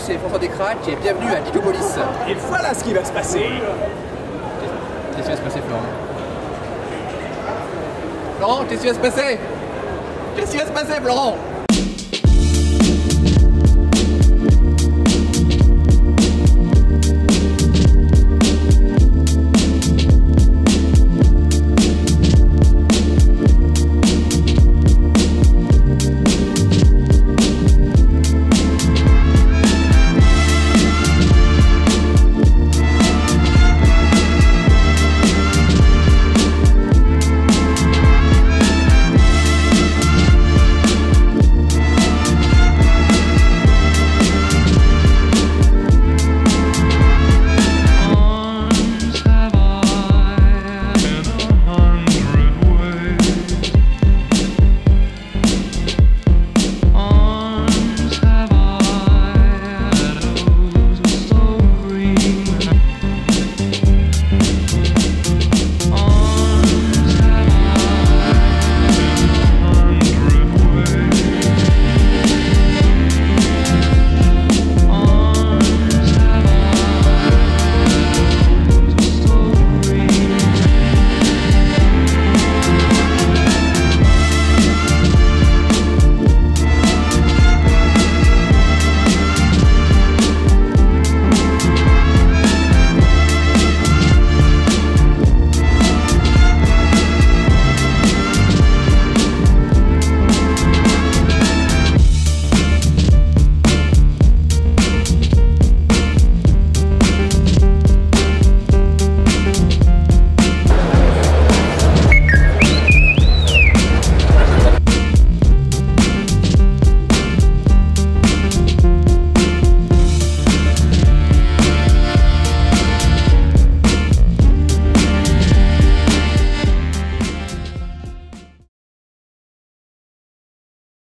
c'est Vincent Decreuz et bienvenue à Geekopolis. Et voilà ce qui va se passer. Qu'est-ce qui va se passer, Florent? Florent, qu'est-ce qui va se passer? Qu'est-ce qui va se passer, Florent?